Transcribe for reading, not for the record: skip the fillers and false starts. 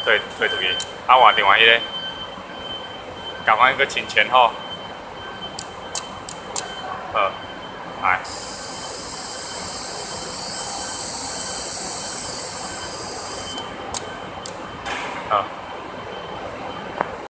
退出去，啊换另外迄个，共款个清前后，好，来，好。